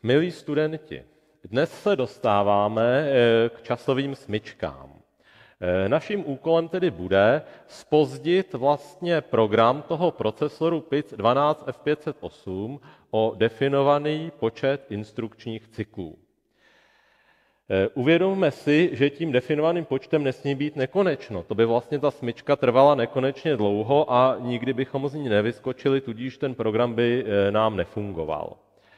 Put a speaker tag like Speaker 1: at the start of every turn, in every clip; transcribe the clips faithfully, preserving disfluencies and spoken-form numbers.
Speaker 1: Milí studenti, dnes se dostáváme k časovým smyčkám. Naším úkolem tedy bude zpozdit vlastně program toho procesoru P I C dvanáct F pět set osm o definovaný počet instrukčních cyklů. Uvědomme si, že tím definovaným počtem nesmí být nekonečno. To by vlastně ta smyčka trvala nekonečně dlouho a nikdy bychom z ní nevyskočili, tudíž ten program by nám nefungoval.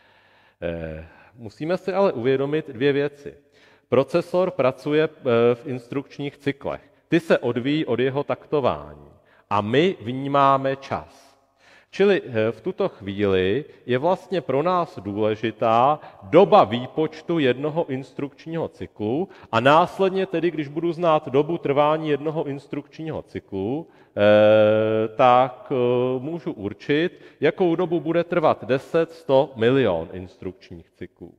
Speaker 1: Musíme si ale uvědomit dvě věci. Procesor pracuje v instrukčních cyklech. Ty se odvíjí od jeho taktování a my vnímáme čas. Čili v tuto chvíli je vlastně pro nás důležitá doba výpočtu jednoho instrukčního cyklu a následně tedy, když budu znát dobu trvání jednoho instrukčního cyklu, tak můžu určit, jakou dobu bude trvat deset, sto, milion instrukčních cyklů.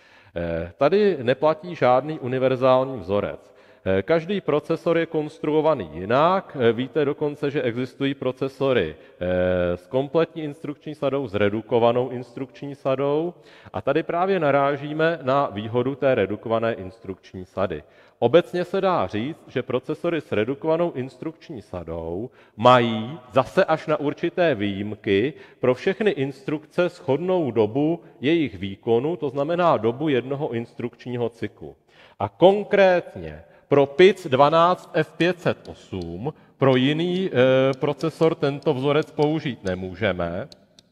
Speaker 1: Tady neplatí žádný univerzální vzorec. Každý procesor je konstruovaný jinak. Víte dokonce, že existují procesory s kompletní instrukční sadou, s redukovanou instrukční sadou. A tady právě narážíme na výhodu té redukované instrukční sady. Obecně se dá říct, že procesory s redukovanou instrukční sadou mají zase až na určité výjimky pro všechny instrukce shodnou dobu jejich výkonu, to znamená dobu jednoho instrukčního cyklu. A konkrétně pro P I C dvanáct F pět set osm, pro jiný e, procesor tento vzorec použít nemůžeme,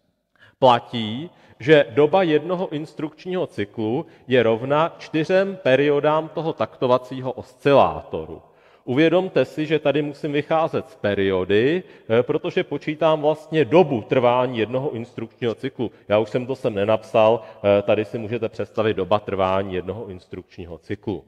Speaker 1: platí, že doba jednoho instrukčního cyklu je rovna čtyřem periodám toho taktovacího oscilátoru. Uvědomte si, že tady musím vycházet z periody, protože počítám vlastně dobu trvání jednoho instrukčního cyklu. Já už jsem to sem nenapsal, tady si můžete představit doba trvání jednoho instrukčního cyklu.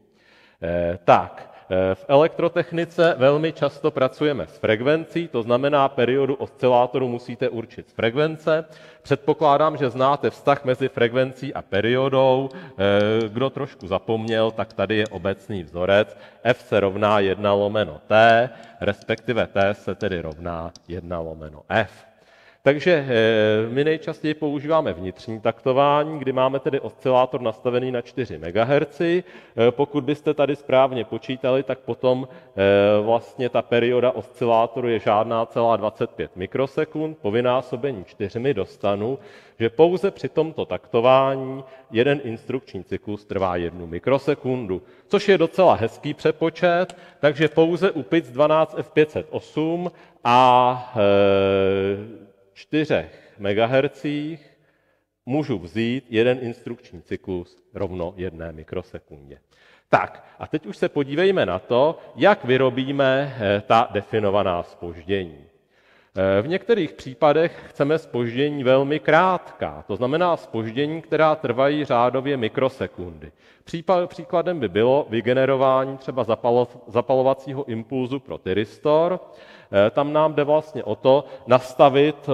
Speaker 1: Tak, v elektrotechnice velmi často pracujeme s frekvencí, to znamená, periodu oscilátoru musíte určit z frekvence. Předpokládám, že znáte vztah mezi frekvencí a periodou. Kdo trošku zapomněl, tak tady je obecný vzorec. F se rovná jedna lomeno T, respektive T se tedy rovná jedna lomeno F. Takže my nejčastěji používáme vnitřní taktování, kdy máme tedy oscilátor nastavený na čtyři megahertzy. Pokud byste tady správně počítali, tak potom vlastně ta perioda oscilátoru je žádná celá dvacet pět mikrosekund. Po vynásobení čtyřmi dostanu, že pouze při tomto taktování jeden instrukční cyklus trvá jednu mikrosekundu, což je docela hezký přepočet, takže pouze u P I C dvanáct F pět set osm a e, čtyřech megahertzích můžu vzít jeden instrukční cyklus rovno jedné mikrosekundě. Tak, a teď už se podívejme na to, jak vyrobíme ta definovaná zpoždění. V některých případech chceme zpoždění velmi krátká, to znamená zpoždění, která trvají řádově mikrosekundy. Příkladem by bylo vygenerování třeba zapalovacího impulzu pro tyristor. Tam nám jde vlastně o to nastavit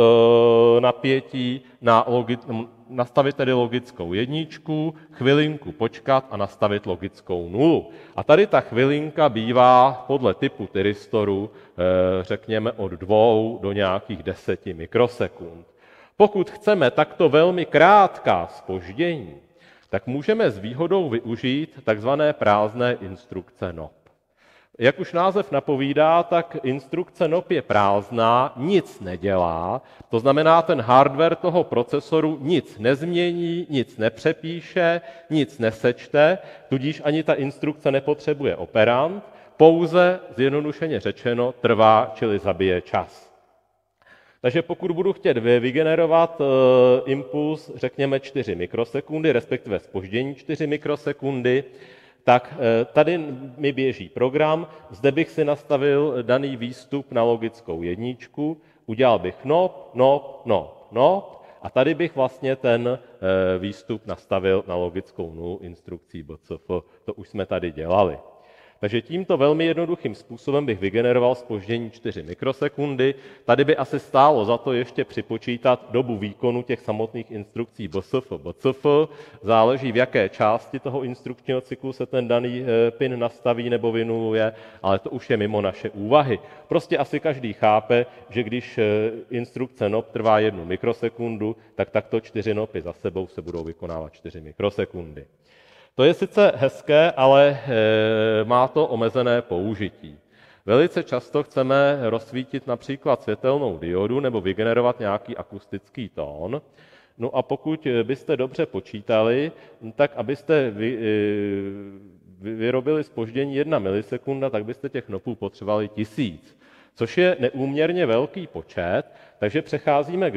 Speaker 1: napětí, na logi, nastavit tedy logickou jedničku, chvilinku počkat a nastavit logickou nulu. A tady ta chvilinka bývá podle typu tyristoru, řekněme, od dvou do nějakých deseti mikrosekund. Pokud chceme takto velmi krátká zpoždění, tak můžeme s výhodou využít takzvané prázdné instrukce N O P. Jak už název napovídá, tak instrukce N O P je prázdná, nic nedělá, to znamená, ten hardware toho procesoru nic nezmění, nic nepřepíše, nic nesečte, tudíž ani ta instrukce nepotřebuje operand, pouze, zjednodušeně řečeno, trvá, čili zabije čas. Takže pokud budu chtět vygenerovat uh, impuls, řekněme čtyři mikrosekundy, respektive zpoždění čtyři mikrosekundy, tak tady mi běží program, zde bych si nastavil daný výstup na logickou jedničku, udělal bych N O P, N O P, N O P, N O P a tady bych vlastně ten výstup nastavil na logickou nulu instrukcí B C F. To už jsme tady dělali. Takže tímto velmi jednoduchým způsobem bych vygeneroval zpoždění čtyři mikrosekundy. Tady by asi stálo za to ještě připočítat dobu výkonu těch samotných instrukcí B S F, B C F. Záleží, v jaké části toho instrukčního cyklu se ten daný pin nastaví nebo vynuluje, ale to už je mimo naše úvahy. Prostě asi každý chápe, že když instrukce N O P trvá jednu mikrosekundu, tak takto čtyři N O P y za sebou se budou vykonávat čtyři mikrosekundy. To je sice hezké, ale e, má to omezené použití. Velice často chceme rozsvítit například světelnou diodu nebo vygenerovat nějaký akustický tón. No a pokud byste dobře počítali, tak abyste vy, e, vyrobili zpoždění jedna milisekunda, tak byste těch nopů potřebovali tisíc, což je neúměrně velký počet, takže přecházíme k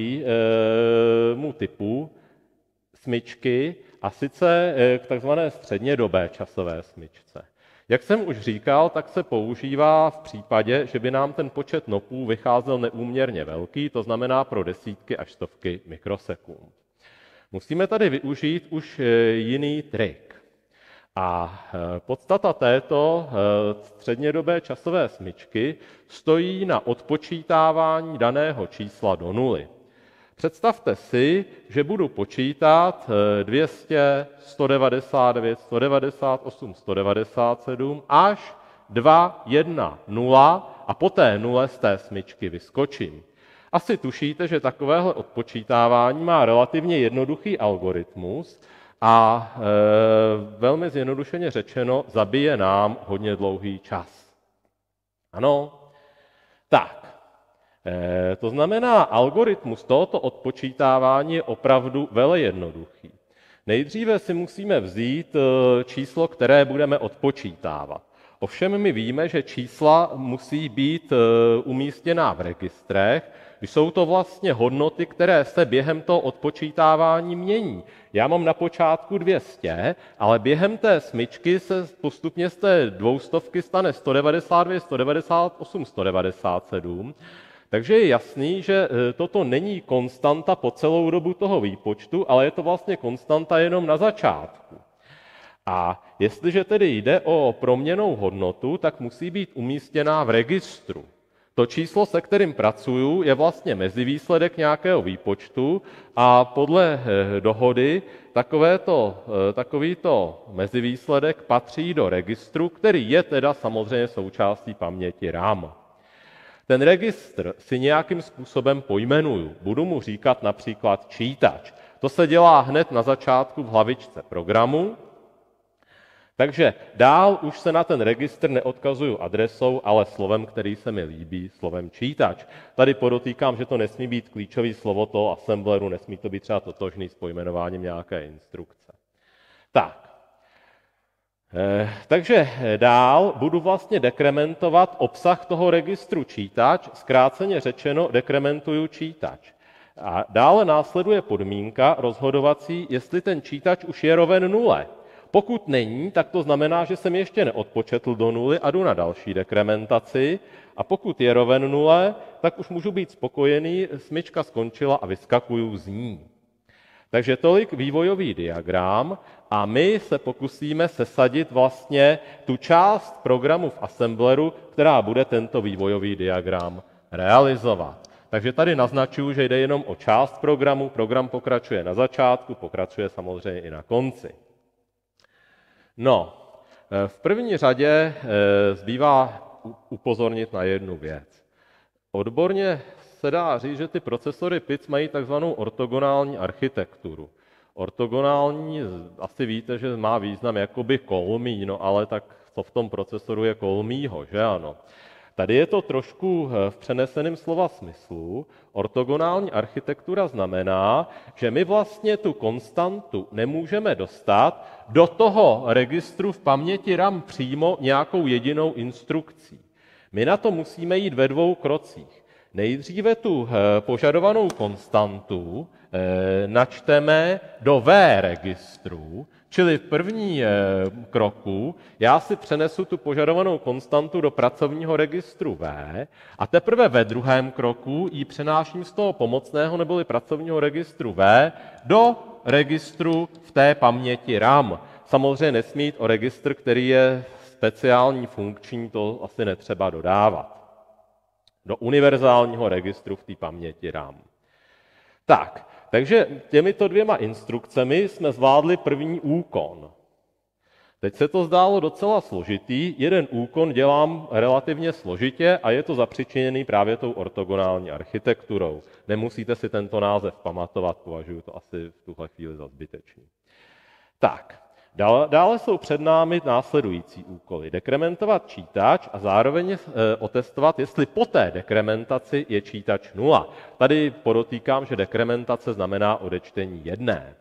Speaker 1: dalšímu typu smyčky, a sice k takzvané střednědobé časové smyčce. Jak jsem už říkal, tak se používá v případě, že by nám ten počet nopů vycházel neúměrně velký, to znamená pro desítky až stovky mikrosekund. Musíme tady využít už jiný trik. A podstata této střednědobé časové smyčky stojí na odpočítávání daného čísla do nuly. Představte si, že budu počítat dvě stě, sto devadesát devět, sto devadesát osm, sto devadesát sedm až dva, jedna, nula a po té nule z té smyčky vyskočím. Asi tušíte, že takovéhle odpočítávání má relativně jednoduchý algoritmus a e, velmi zjednodušeně řečeno zabije nám hodně dlouhý čas. Ano? Tak. E, to znamená, algoritmus tohoto odpočítávání je opravdu vele jednoduchý. Nejdříve si musíme vzít e, číslo, které budeme odpočítávat. Ovšem my víme, že čísla musí být e, umístěná v registrech, jsou to vlastně hodnoty, které se během toho odpočítávání mění. Já mám na počátku dvě stě, ale během té smyčky se postupně z té dvoustovky stane sto devadesát devět, sto devadesát osm, sto devadesát sedm. Takže je jasný, že toto není konstanta po celou dobu toho výpočtu, ale je to vlastně konstanta jenom na začátku. A jestliže tedy jde o proměnnou hodnotu, tak musí být umístěná v registru. To číslo, se kterým pracuju, je vlastně mezivýsledek nějakého výpočtu a podle dohody takovéto, takovýto mezivýsledek patří do registru, který je teda samozřejmě součástí paměti RAM. Ten registr si nějakým způsobem pojmenuju. Budu mu říkat například čítač. To se dělá hned na začátku v hlavičce programu. Takže dál už se na ten registr neodkazuju adresou, ale slovem, který se mi líbí, slovem čítač. Tady podotýkám, že to nesmí být klíčové slovo toho assembleru, nesmí to být třeba totožný s pojmenováním nějaké instrukce. Tak. Eh, takže dál budu vlastně dekrementovat obsah toho registru čítač, zkráceně řečeno dekrementuju čítač. A dále následuje podmínka rozhodovací, jestli ten čítač už je roven nule. Pokud není, tak to znamená, že jsem ještě neodpočetl do nuly a jdu na další dekrementaci. A pokud je roven nule, tak už můžu být spokojený, smyčka skončila a vyskakuju z ní. Takže tolik vývojový diagram a my se pokusíme sesadit vlastně tu část programu v assembleru, která bude tento vývojový diagram realizovat. Takže tady naznačuju, že jde jenom o část programu, program pokračuje na začátku, pokračuje samozřejmě i na konci. No, v první řadě zbývá upozornit na jednu věc. Odborně se dá říct, že ty procesory P I C mají takzvanou ortogonální architekturu. Ortogonální, asi víte, že má význam jakoby kolmý, no ale tak co v tom procesoru je kolmýho, že ano. Tady je to trošku v přeneseném slova smyslu. Ortogonální architektura znamená, že my vlastně tu konstantu nemůžeme dostat do toho registru v paměti RAM přímo nějakou jedinou instrukcí. My na to musíme jít ve dvou krocích. Nejdříve tu požadovanou konstantu načteme do V registru, čili v první kroku já si přenesu tu požadovanou konstantu do pracovního registru V a teprve ve druhém kroku ji přenáším z toho pomocného neboli pracovního registru V do registru v té paměti RAM. Samozřejmě nesmí jít o registr, který je speciální funkční, to asi netřeba dodávat. Do univerzálního registru v té paměti RAM. Tak, takže těmito dvěma instrukcemi jsme zvládli první úkon. Teď se to zdálo docela složitý, jeden úkon dělám relativně složitě a je to zapřičiněný právě tou ortogonální architekturou. Nemusíte si tento název pamatovat, považuji to asi v tuhle chvíli za zbytečný. Tak, dále, dále jsou před námi následující úkoly. Dekrementovat čítač a zároveň e, otestovat, jestli po té dekrementaci je čítač nula. Tady podotýkám, že dekrementace znamená odečtení jedné.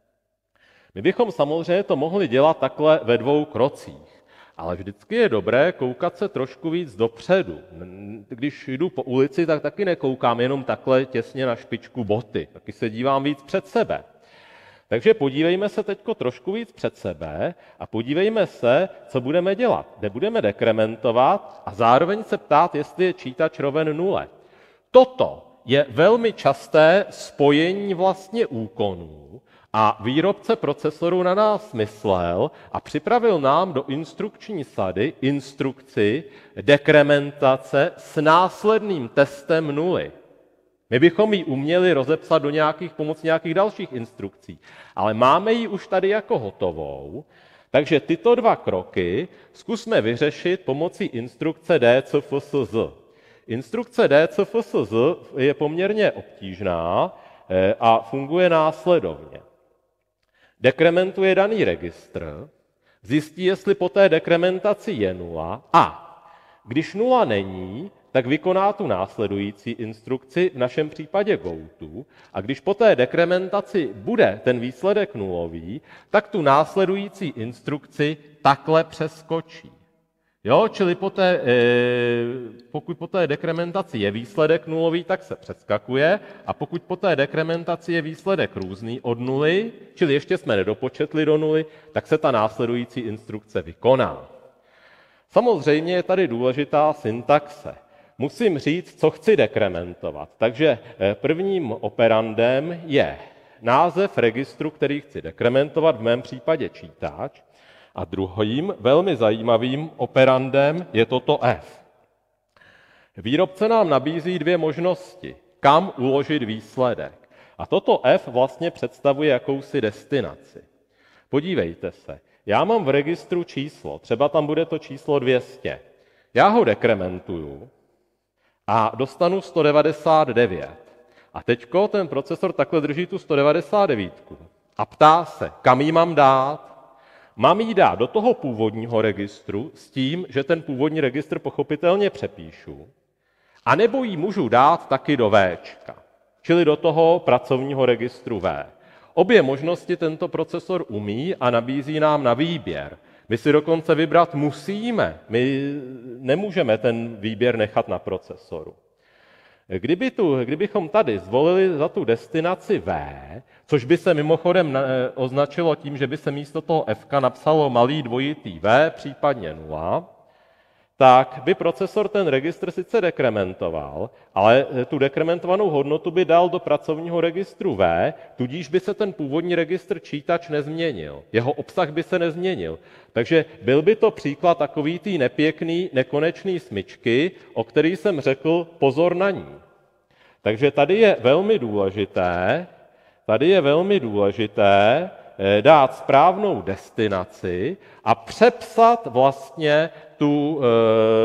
Speaker 1: My bychom samozřejmě to mohli dělat takhle ve dvou krocích, ale vždycky je dobré koukat se trošku víc dopředu. Když jdu po ulici, tak taky nekoukám jenom takhle těsně na špičku boty, taky se dívám víc před sebe. Takže podívejme se teď trošku víc před sebe a podívejme se, co budeme dělat. Kde budeme dekrementovat a zároveň se ptát, jestli je čítač roven nule. Toto je velmi časté spojení vlastně úkonů a výrobce procesoru na nás myslel a připravil nám do instrukční sady instrukci dekrementace s následným testem nuly. My bychom ji uměli rozepsat do nějakých pomocí nějakých dalších instrukcí, ale máme ji už tady jako hotovou, takže tyto dva kroky zkusme vyřešit pomocí instrukce D C F S Z. Instrukce D C F S Z je poměrně obtížná a funguje následovně. Dekrementuje daný registr, zjistí, jestli po té dekrementaci je nula a když nula není, tak vykoná tu následující instrukci, v našem případě goto, a když po té dekrementaci bude ten výsledek nulový, tak tu následující instrukci takhle přeskočí. Jo, čili po té, pokud po té dekrementaci je výsledek nulový, tak se přeskakuje a pokud po té dekrementaci je výsledek různý od nuly, čili ještě jsme nedopočetli do nuly, tak se ta následující instrukce vykoná. Samozřejmě je tady důležitá syntaxe. Musím říct, co chci dekrementovat. Takže prvním operandem je název registru, který chci dekrementovat, v mém případě čítač, a druhým velmi zajímavým operandem je toto F. Výrobce nám nabízí dvě možnosti, kam uložit výsledek. A toto F vlastně představuje jakousi destinaci. Podívejte se, já mám v registru číslo, třeba tam bude to číslo dvě stě. Já ho dekrementuju a dostanu sto devadesát devět. A teďko ten procesor takhle drží tu sto devadesát devět a ptá se, kam ji mám dát. Mám ji dát do toho původního registru s tím, že ten původní registr pochopitelně přepíšu, anebo ji můžu dát taky do Včka, čili do toho pracovního registru V. Obě možnosti tento procesor umí a nabízí nám na výběr. My si dokonce vybrat musíme, my nemůžeme ten výběr nechat na procesoru. Kdyby tu, kdybychom tady zvolili za tu destinaci V, což by se mimochodem označilo tím, že by se místo toho F napsalo malý dvojitý V, případně nula, tak by procesor ten registr sice dekrementoval, ale tu dekrementovanou hodnotu by dal do pracovního registru V, tudíž by se ten původní registr čítač nezměnil. Jeho obsah by se nezměnil. Takže byl by to příklad takový tý nepěkný, nekonečný smyčky, o který jsem řekl pozor na ní. Takže tady je velmi důležité, tady je velmi důležité dát správnou destinaci a přepsat vlastně tu e,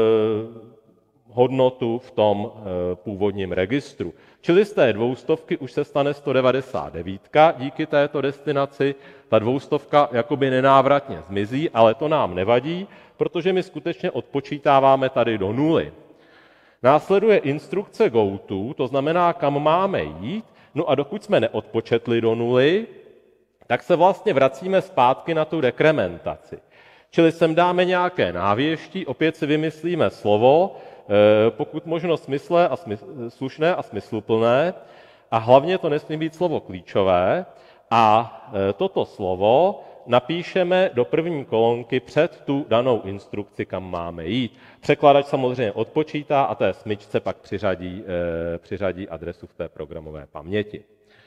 Speaker 1: hodnotu v tom e, původním registru. Čili z té dvoustovky už se stane sto devadesát devět díky této destinaci. Ta dvoustovka jakoby nenávratně zmizí, ale to nám nevadí, protože my skutečně odpočítáváme tady do nuly. Následuje instrukce goto, to znamená, kam máme jít, no a dokud jsme neodpočetli do nuly, tak se vlastně vracíme zpátky na tu dekrementaci. Čili sem dáme nějaké návěští, opět si vymyslíme slovo, pokud možno smyslé a smysl, slušné a smysluplné, a hlavně to nesmí být slovo klíčové, a toto slovo napíšeme do první kolonky před tu danou instrukci, kam máme jít. Překladač samozřejmě odpočítá a té smyčce pak přiřadí, přiřadí adresu v té programové paměti.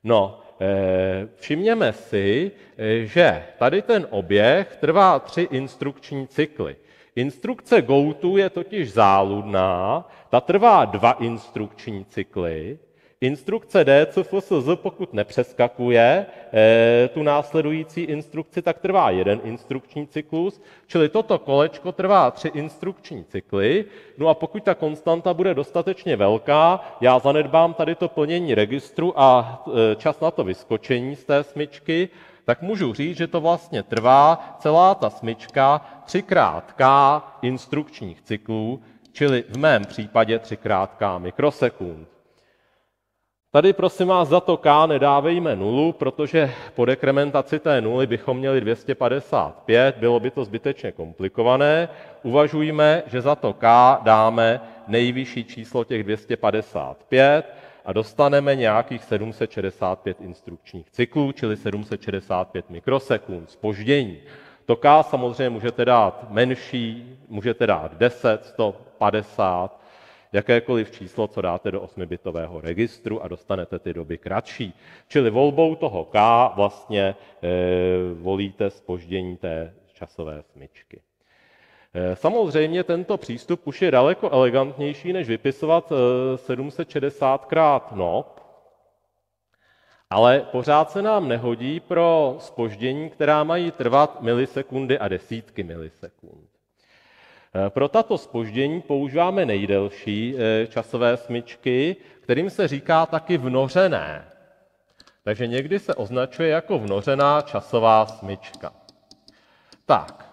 Speaker 1: No, eh, všimněme si, eh, že tady ten oběh trvá tři instrukční cykly. Instrukce GoTo je totiž záludná, ta trvá dva instrukční cykly. Instrukce D C F S Z, pokud nepřeskakuje e, tu následující instrukci, tak trvá jeden instrukční cyklus, čili toto kolečko trvá tři instrukční cykly. No a pokud ta konstanta bude dostatečně velká, já zanedbám tady to plnění registru a e, čas na to vyskočení z té smyčky, tak můžu říct, že to vlastně trvá celá ta smyčka třikrát K instrukčních cyklů, čili v mém případě třikrát K mikrosekund. Tady prosím vás za to K nedávejme nulu, protože po dekrementaci té nuly bychom měli dvě stě padesát pět, bylo by to zbytečně komplikované. Uvažujme, že za to K dáme nejvyšší číslo těch dvě stě padesát pět a dostaneme nějakých sedm set šedesát pět instrukčních cyklů, čili sedm set šedesát pět mikrosekund zpoždění. To K samozřejmě můžete dát menší, můžete dát deset, sto padesát, jakékoliv číslo, co dáte do osmibitového registru a dostanete ty doby kratší. Čili volbou toho K vlastně e, volíte zpoždění té časové smyčky. E, samozřejmě tento přístup už je daleko elegantnější, než vypisovat e, sedm set šedesát krát N O P, ale pořád se nám nehodí pro zpoždění, která mají trvat milisekundy a desítky milisekund. Pro tato zpoždění používáme nejdelší časové smyčky, kterým se říká taky vnořené. Takže někdy se označuje jako vnořená časová smyčka. Tak.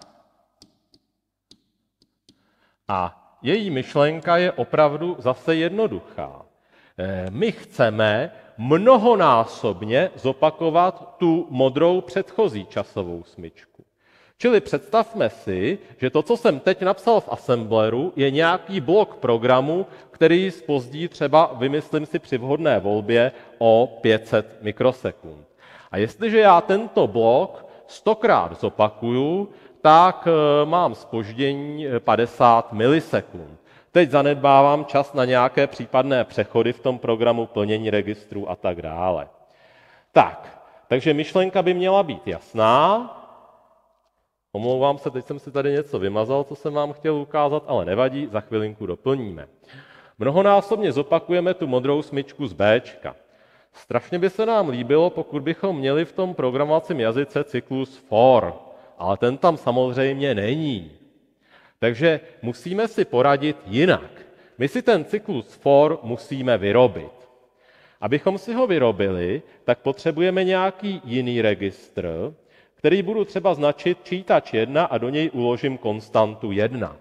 Speaker 1: A její myšlenka je opravdu zase jednoduchá. My chceme mnohonásobně zopakovat tu modrou předchozí časovou smyčku. Čili představme si, že to, co jsem teď napsal v assembleru, je nějaký blok programu, který zpozdí třeba, vymyslím si při vhodné volbě, o pět set mikrosekund. A jestliže já tento blok stokrát zopakuju, tak mám zpoždění padesát milisekund. Teď zanedbávám čas na nějaké případné přechody v tom programu, plnění registrů a tak dále. Tak, takže myšlenka by měla být jasná. Omlouvám se, teď jsem si tady něco vymazal, co jsem vám chtěl ukázat, ale nevadí, za chvilinku doplníme. Mnohonásobně zopakujeme tu modrou smyčku z Bčka. Strašně by se nám líbilo, pokud bychom měli v tom programovacím jazyce cyklus for, ale ten tam samozřejmě není. Takže musíme si poradit jinak. My si ten cyklus for musíme vyrobit. Abychom si ho vyrobili, tak potřebujeme nějaký jiný registr, který budu třeba značit čítač jedna a do něj uložím konstantu jedna.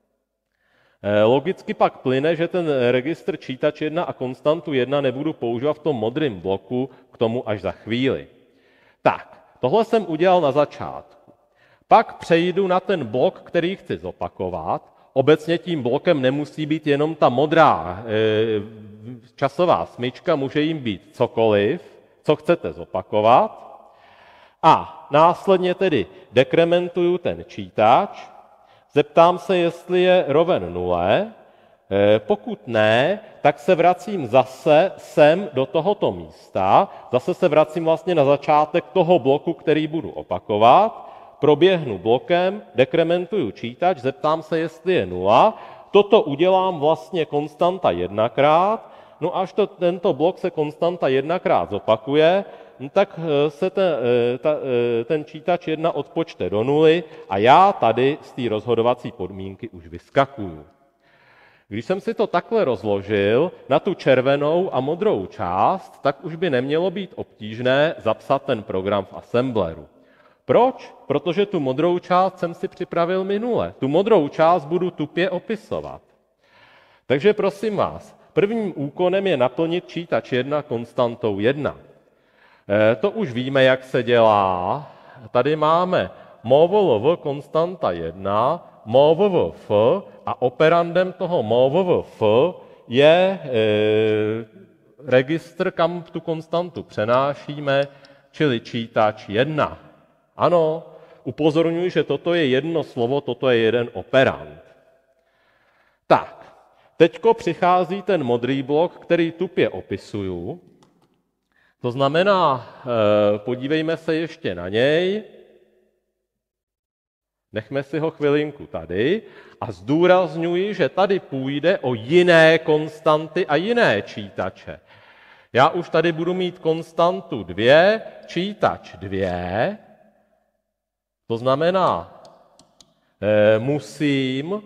Speaker 1: Logicky pak plyne, že ten registr čítač jedna a konstantu jedna nebudu používat v tom modrém bloku, k tomu až za chvíli. Tak, tohle jsem udělal na začátku. Pak přejdu na ten blok, který chci zopakovat. Obecně tím blokem nemusí být jenom ta modrá e, časová smyčka, může jim být cokoliv, co chcete zopakovat. A následně tedy dekrementuju ten čítač, zeptám se, jestli je roven nule. Pokud ne, tak se vracím zase sem do tohoto místa, zase se vracím vlastně na začátek toho bloku, který budu opakovat, proběhnu blokem, dekrementuju čítač, zeptám se, jestli je nula. Toto udělám vlastně konstanta jednakrát, no až to, tento blok se konstanta jednakrát zopakuje, tak se ten, ta, ten čítač jedna odpočte do nuly a já tady z té rozhodovací podmínky už vyskakuju. Když jsem si to takhle rozložil na tu červenou a modrou část, tak už by nemělo být obtížné zapsat ten program v assembleru. Proč? Protože tu modrou část jsem si připravil minule. Tu modrou část budu tupě opisovat. Takže prosím vás, prvním úkonem je naplnit čítač jedna konstantou jedna. To už víme, jak se dělá. Tady máme movlv konstanta jedna, movlv a operandem toho movlv je e, registr, kam tu konstantu přenášíme, čili čítač jedna. Ano, upozorňuji, že toto je jedno slovo, toto je jeden operand. Tak, teďko přichází ten modrý blok, který tupě opisuju. To znamená, podívejme se ještě na něj, nechme si ho chvilinku tady a zdůrazňuji, že tady půjde o jiné konstanty a jiné čítače. Já už tady budu mít konstantu dvě, čítač dvě, to znamená, eh, musím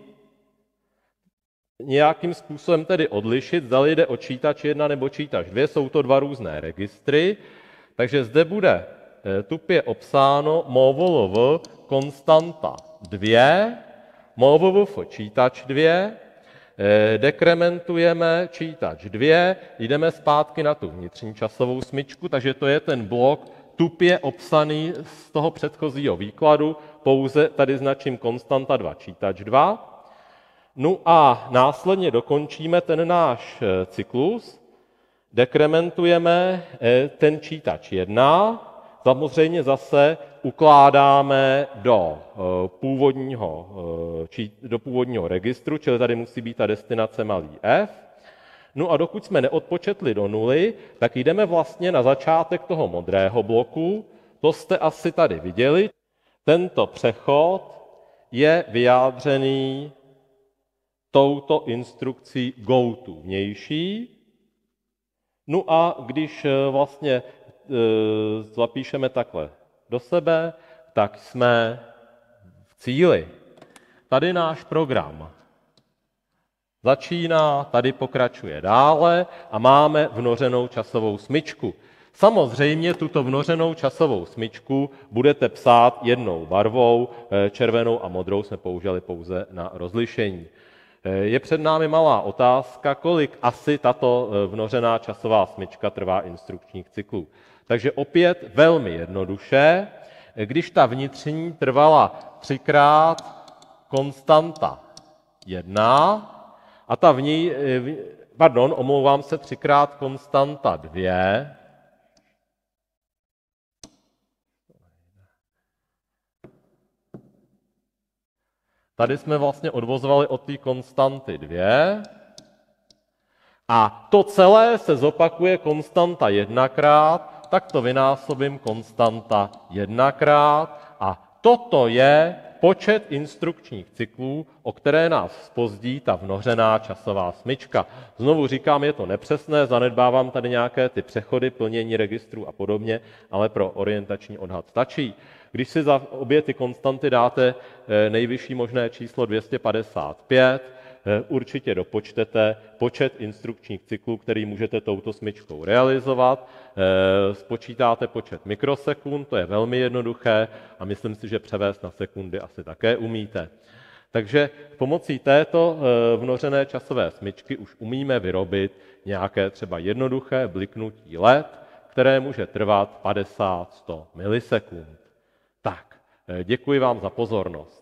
Speaker 1: nějakým způsobem tedy odlišit, zda jde o čítač jedna nebo čítač dvě, jsou to dva různé registry, takže zde bude eh, tupě obsáno movlv konstanta dvě, movlv čítač dvě, dekrementujeme čítač dvě, jdeme zpátky na tu vnitřní časovou smyčku, takže to je ten blok tupě obsaný z toho předchozího výkladu, pouze tady značím konstanta dva, čítač dva. No a následně dokončíme ten náš cyklus, dekrementujeme ten čítač jedna, samozřejmě zase ukládáme do původního, do původního registru, čili tady musí být ta destinace malý f. No a dokud jsme neodpočetli do nuly, tak jdeme vlastně na začátek toho modrého bloku. To jste asi tady viděli. Tento přechod je vyjádřený touto instrukcí goTo vnější. No a když vlastně e, zapíšeme takhle do sebe, tak jsme v cíli. Tady náš program začíná, tady pokračuje dále a máme vnořenou časovou smyčku. Samozřejmě tuto vnořenou časovou smyčku budete psát jednou barvou, červenou a modrou jsme použili pouze na rozlišení. Je před námi malá otázka, kolik asi tato vnořená časová smyčka trvá instrukčních cyklů. Takže opět velmi jednoduše, když ta vnitřní trvala třikrát konstanta jedna a ta v ní, pardon, omlouvám se, třikrát konstanta dvě, tady jsme vlastně odvozovali od té konstanty dvě a to celé se zopakuje konstanta jednakrát, tak to vynásobím konstanta jednakrát a toto je počet instrukčních cyklů, o které nás zpozdí ta vnořená časová smyčka. Znovu říkám, je to nepřesné, zanedbávám tady nějaké ty přechody, plnění registrů a podobně, ale pro orientační odhad stačí. Když si za obě ty konstanty dáte nejvyšší možné číslo dvě stě padesát pět, určitě dopočtete počet instrukčních cyklů, který můžete touto smyčkou realizovat. Spočítáte počet mikrosekund, to je velmi jednoduché a myslím si, že převést na sekundy asi také umíte. Takže pomocí této vnořené časové smyčky už umíme vyrobit nějaké třeba jednoduché bliknutí let, které může trvat padesát až sto milisekund. Tak, děkuji vám za pozornost.